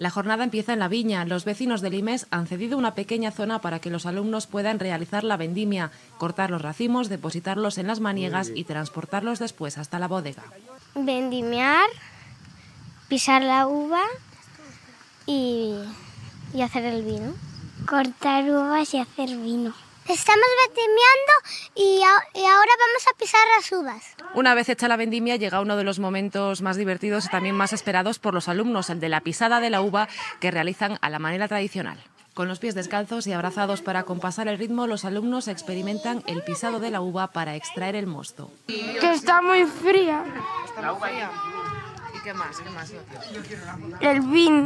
La jornada empieza en la viña. Los vecinos del IMES han cedido una pequeña zona para que los alumnos puedan realizar la vendimia, cortar los racimos, depositarlos en las maniegas y transportarlos después hasta la bodega. Vendimiar, pisar la uva y hacer el vino. Cortar uvas y hacer vino. Estamos vendimiando y ahora vamos a pisar las uvas. Una vez hecha la vendimia llega uno de los momentos más divertidos y también más esperados por los alumnos, el de la pisada de la uva que realizan a la manera tradicional. Con los pies descalzos y abrazados para acompasar el ritmo, los alumnos experimentan el pisado de la uva para extraer el mosto. Que está muy fría. ¿Está muy fría? ¿Y qué más? El vino,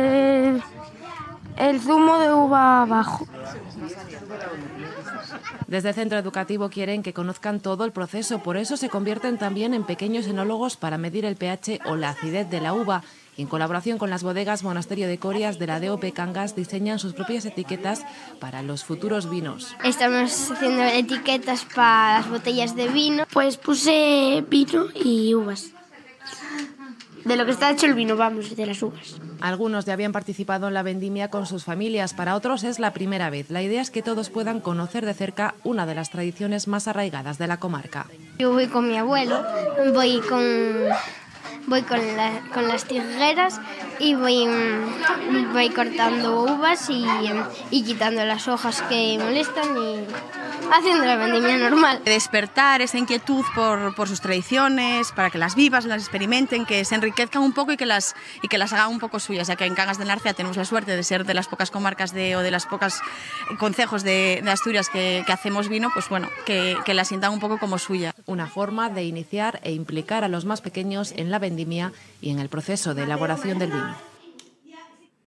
el zumo de uva abajo. Desde el centro educativo quieren que conozcan todo el proceso, por eso se convierten también en pequeños enólogos para medir el pH o la acidez de la uva. Y en colaboración con las bodegas Monasterio de Corias de la DOP Cangas diseñan sus propias etiquetas para los futuros vinos. Estamos haciendo etiquetas para las botellas de vino. Pues puse vino y uvas. De lo que está hecho el vino, vamos, de las uvas. Algunos ya habían participado en la vendimia con sus familias, para otros es la primera vez. La idea es que todos puedan conocer de cerca una de las tradiciones más arraigadas de la comarca. Yo voy con mi abuelo, voy con las tijeras y voy cortando uvas y quitando las hojas que molestan y haciendo la vendimia normal. Despertar esa inquietud por sus tradiciones, para que las vivas, las experimenten, que se enriquezcan un poco y que las hagan un poco suyas, ya que en Cangas de Narcea tenemos la suerte de ser de las pocas comarcas o de las pocas concejos de Asturias que hacemos vino, pues bueno, que la sientan un poco como suya. Una forma de iniciar e implicar a los más pequeños en la vendimia y en el proceso de elaboración del vino.